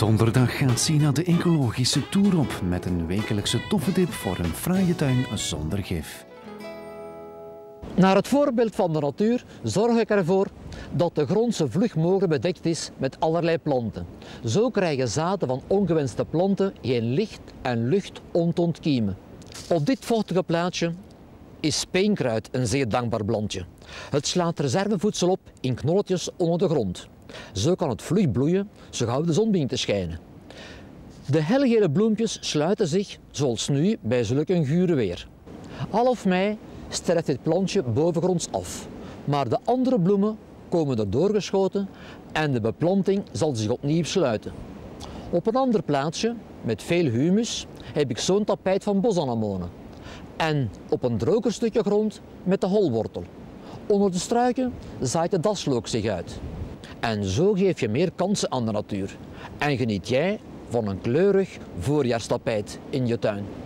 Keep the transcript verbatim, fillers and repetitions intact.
Donderdag gaat Sina de ecologische tour op met een wekelijkse toffe tip voor een fraaie tuin zonder gif. Naar het voorbeeld van de natuur zorg ik ervoor dat de grond zo vlug mogelijk bedekt is met allerlei planten. Zo krijgen zaden van ongewenste planten geen licht en lucht om te ontkiemen. Op dit vochtige plaatsje is speenkruid een zeer dankbaar plantje. Het slaat reservevoedsel op in knolletjes onder de grond. Zo kan het vlug bloeien, zo gauw de zon begint te schijnen. De helgele bloempjes sluiten zich, zoals nu, bij zulk een gure weer. Half mei sterft dit plantje bovengronds af, maar de andere bloemen komen er doorgeschoten en de beplanting zal zich opnieuw sluiten. Op een ander plaatsje, met veel humus, heb ik zo'n tapijt van bosanemonen. En op een droger stukje grond met de holwortel. Onder de struiken zaait de daslook zich uit. En zo geef je meer kansen aan de natuur. En geniet jij van een kleurig voorjaarstapijt in je tuin.